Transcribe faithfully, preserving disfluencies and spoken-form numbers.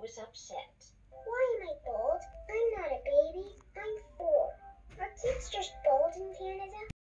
was upset. Why am I bald? I'm not a baby. I'm four. Our kids just